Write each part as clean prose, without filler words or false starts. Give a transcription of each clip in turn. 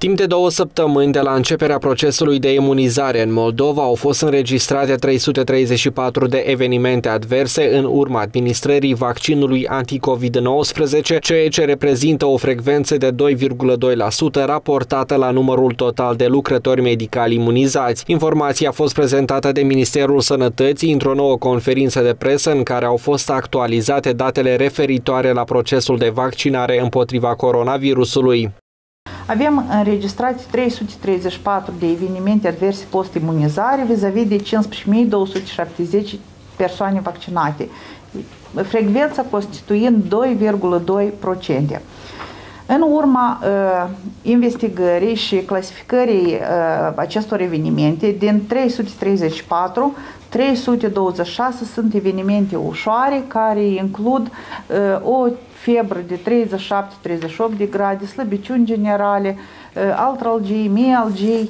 Timp de 2 săptămâni de la începerea procesului de imunizare în Moldova au fost înregistrate 334 de evenimente adverse în urma administrării vaccinului anti-COVID-19, ceea ce reprezintă o frecvență de 2,2% raportată la numărul total de lucrători medicali imunizați. Informația a fost prezentată de Ministerul Sănătății într-o nouă conferință de presă în care au fost actualizate datele referitoare la procesul de vaccinare împotriva coronavirusului. Avem înregistrate 334 de evenimente adverse post-imunizare vis-a-vis de 15.270 persoane vaccinate, frecvența constituind 2,2%. În urma investigării și clasificării acestor evenimente, din 334, 326 sunt evenimente ușoare care includ o febră de 37-38 de grade, slăbiciuni generale, artralgii, mialgii,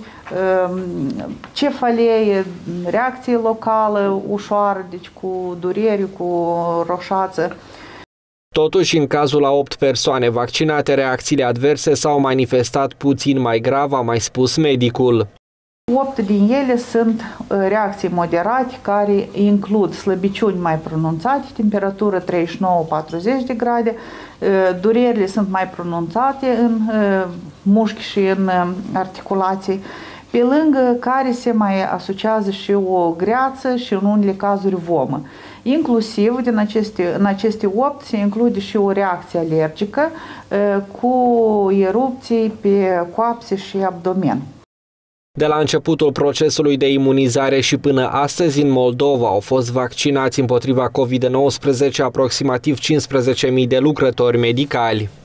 cefalee, reacție locală ușoară, deci cu durere, cu roșață. Totuși, în cazul a 8 persoane vaccinate, reacțiile adverse s-au manifestat puțin mai grav, a mai spus medicul. 8 din ele sunt reacții moderate care includ slăbiciuni mai pronunțate, temperatură 39-40 de grade, durerile sunt mai pronunțate în mușchi și în articulații, pe lângă care se mai asociază și o greață și în unele cazuri vomă. Inclusiv în aceste 8 se include și o reacție alergică cu erupții pe coapse și abdomen. De la începutul procesului de imunizare și până astăzi, în Moldova au fost vaccinați împotriva COVID-19 aproximativ 15.000 de lucrători medicali.